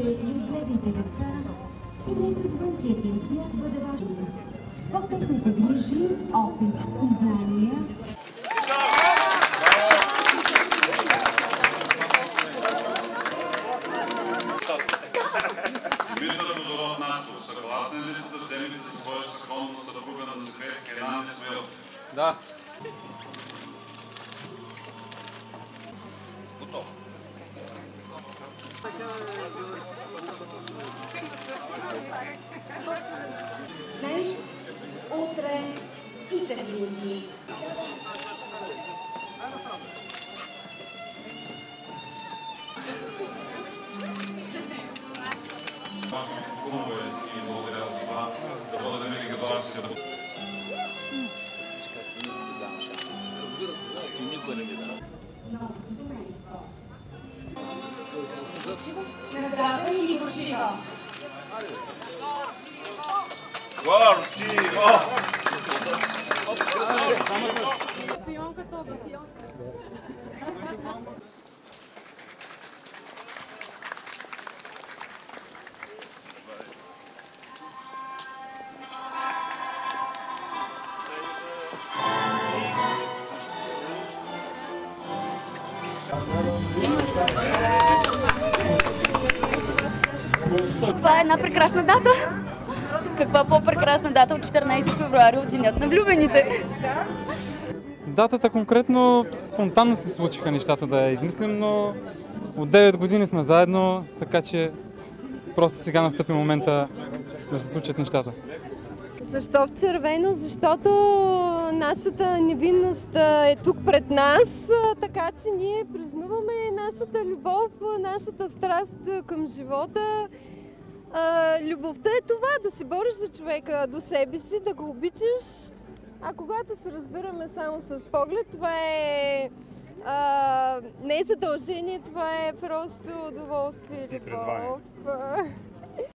и отгледайте деца и нека звънкият им смях бъде важен. В техните грижи, опит и знания Мирната водород Начо, съгласен ли сте да вземете за своя законна съпруга на Захари Кенан Исмаилов? Да. Готово. днес, утре и за винаги. Хубаво е и благодаря за това. Да бъде винаги вас и да бъде. Разбира се, да, ти никой не ми дава. Новото семейство. На здраве и горчиво! Горчиво! Пионката, пионка. Това е една прекрасна дата. Каква по-прекрасна дата от 14 февруари, от Денят на влюбените? Датата конкретно спонтанно се случиха нещата да я измислим, но от 9 години сме заедно, така че просто сега настъпи момента да се случат нещата. Защо в червено? Защото нашата невинност е тук пред нас, така че ние празнуваме нашата любов, нашата страст към живота. Любовта е това, да се бориш за човека до себе си, да го обичаш, а когато се разбираме само с поглед, това е не е задължение, това е просто удоволствие, любов.